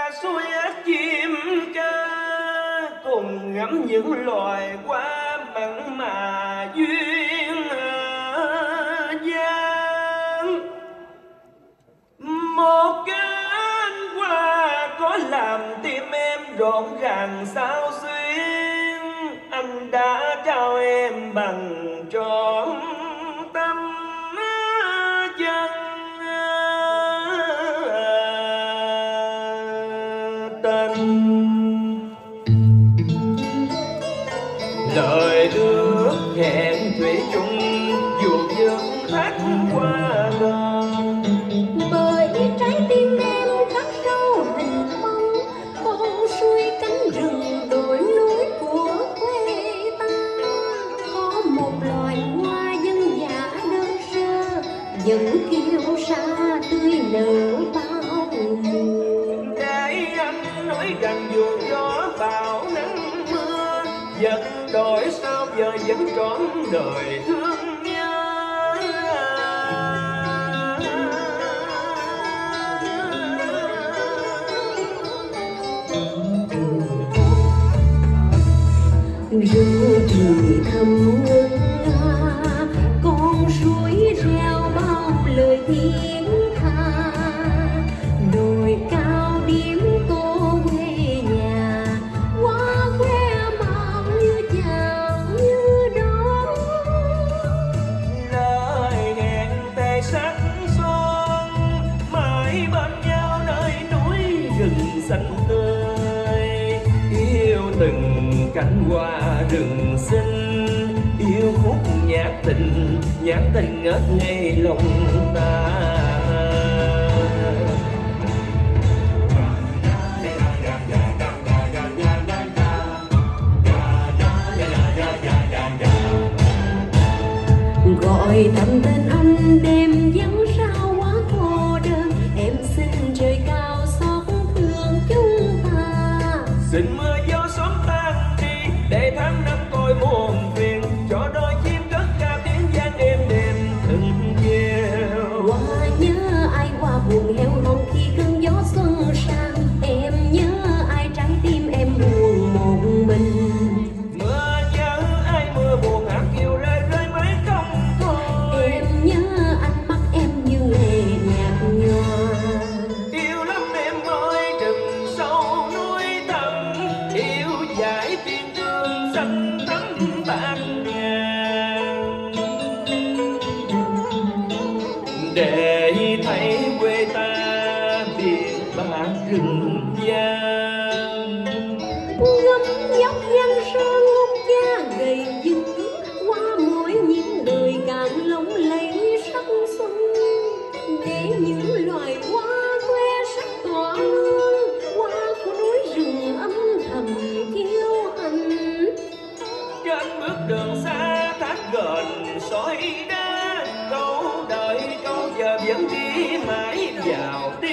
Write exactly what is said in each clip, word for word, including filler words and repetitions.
suối chim ca cùng ngắm những loài hoa mặn mà duyên dáng. Một cánh hoa có làm tim em rộn ràng sao xuyên, anh đã trao em bằng trọn tâm chân. Lời ước hẹn thủy chung dù dưng thác qua gần, bởi trái tim em khắc sâu hình bóng con suối cánh rừng đồi núi của quê ta. Có một loài hoa dân dã đơn sơ vẫn kiêu sa tươi nở bao mùa. để anh nói rằng dù gió bão nắng mưa vẫn đổi sao giờ vẫn trọn đời thương nhớ. Rượu thì thầm ngân nga con suối reo bao lời tiếng tha, đồi cao điểm cô quê nhà hoa khoe màu như chàng như đó. Lời hẹn thề sắc son mãi bên nhau nơi núi rừng xanh tươi, yêu từng cánh hoa rừng xinh, yêu khúc nhạc tình nhạc tình ngất ngây lòng ta. Gọi thầm tên anh đêm vắng sao quá cô đơn, em xin trời cao xót thương chúng ta. Xin mưa gió sớm tan đi để tháng năm tôi muộn phiền, cho đôi chim cất ca tiếng vang êm đềm từng chiều. Hoa nhớ ai qua buồn heo hon khi cơn gió xuân sang, em nhớ ai trái tim em buồn một mình. Mưa nhớ ai mưa buồn ác kiều rơi rơi mãi không thôi. Em nhớ ánh mắt em như lệ nhạt nhòa. Yêu lắm em ơi rừng sâu núi thẳm, yêu dải biên cương xanh thắm bạc ngàn, để thấy quê ta biển bạc rừng vàng. Ngắm dốc giang sơn hút cha gầy dựng, qua mỗi những đời càng lộng lẫy sắc xuân, để những loài hoa khoe sắc tỏa hương, hoa của núi rừng âm thầm kiêu hãnh. Trên bước đường xa thác gần sỏi đá, câu đợi câu giờ vẫn đi mãi vào đêm.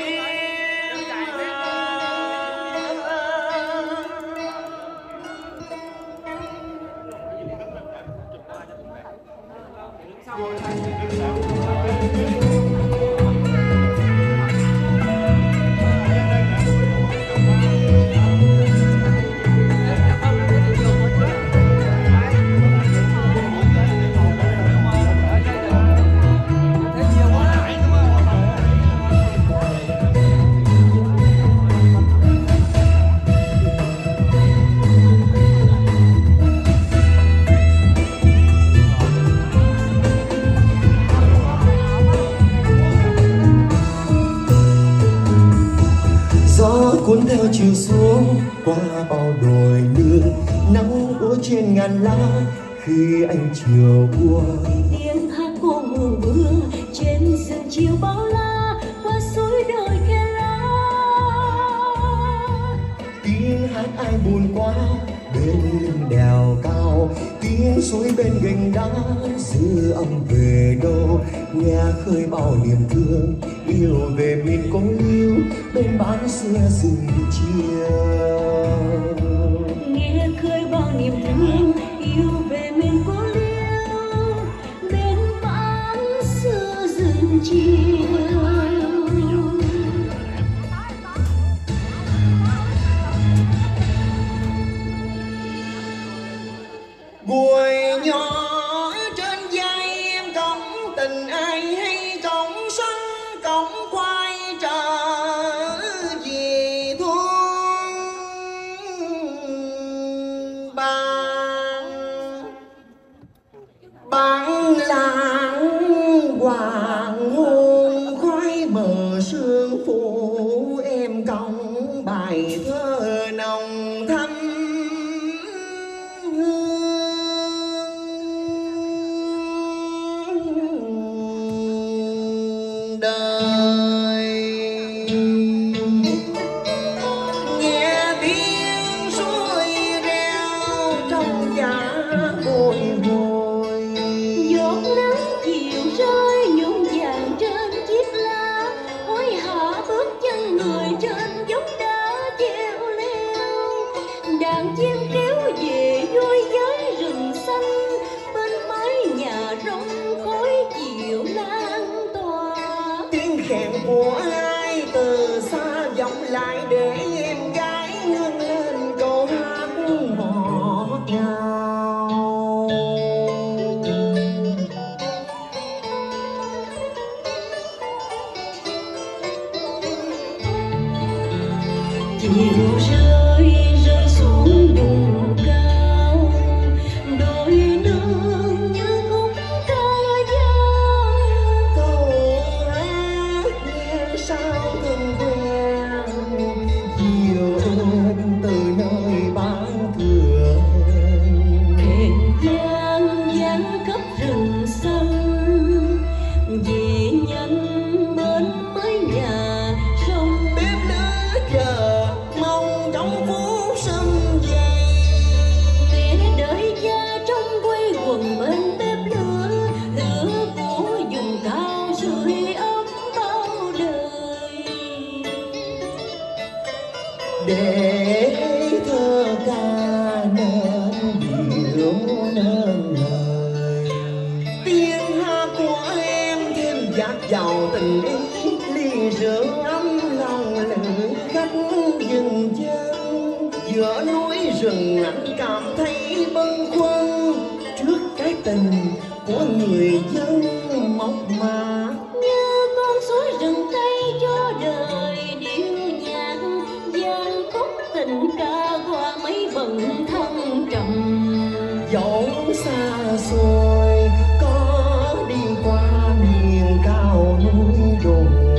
cuốn theo chiều xuống qua bao đồi nương, nắng úa trên ngàn lá khi anh chiều buông. Tiếng hát cô hùng vương trên rừng chiều bao la qua suối đồi khe lá. Tiếng hát ai buồn quá bên lưng đèo cao, tiếng suối bên gành đá dư âm về đâu. Nghe khơi bao niềm thương yêu về miền cố liêu bên bán xưa rừng chiều. Nghe khơi bao niềm thương yêu về miền cố liêu bên bán xưa rừng chiều. chim kéo về vui với rừng xanh, bên mái nhà rông khói chiều lan tỏa. Tiếng khèn của ai từ xa vọng lại để em gái ngân lên câu hát ngọt ngào. Chiều rơi rơi xuống vùng cao, đôi nương như khúc ca dao. Câu hát nghe sao từng quen, dìu ơn từ nơi bán thường. Kèn vang vang khắp rừng xanh, về nhanh bên mái nhà sông. Bếp lửa chờ mong trong phút xuân về. Mẹ đợi cha trong quay quần bên bếp lửa, lửa của vùng cao sưởi ấm bao đời. Để thơ ca nên điệu nên lời, tiếng hát của em thêm dạt dào tình ý. Ly rượu ấm lòng lữ khách dừng chân, giữa núi rừng anh cảm thấy bâng khuâng trước cái tình của người dân mộc mạc. Như con suối rừng Tây cho đời điệu nhạc, vang khúc tình ca qua mấy bận thăng trầm. Dẫu xa xôi có đi qua miền cao núi đồi,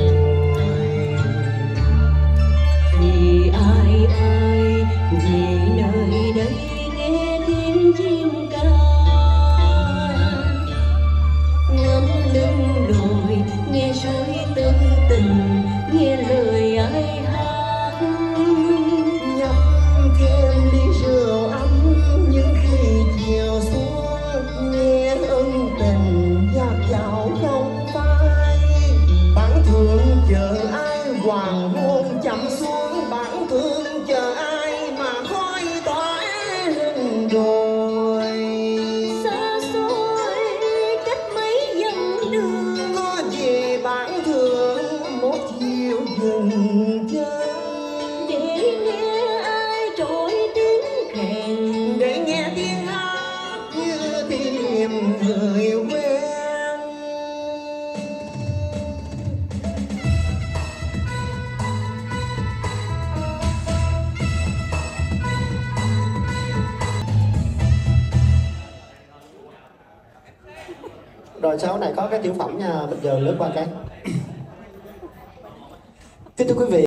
Vì ai ơi về nơi đây nghe tiếng chim ca, ngắm lưng đồi nghe suối tư tình, nghe lời ai hát. nhấp thêm ly rượu ấm những khi chiều xuống, nghe ân tình dạt dào không phai. Bản thương chờ ai hoàng hôn chậm xuống, bản thương chờ ai mà khói tỏa rừng đồi. Xa xôi cách mấy dặm đường, Có về bản thương một chiều dừng chân, để nghe ai trỗi tiếng kèn. để nghe tiếng hát như tìm người quen. Rồi sau này có cái tiểu phẩm nha, bây giờ lướt qua cái. Kính thưa quý vị.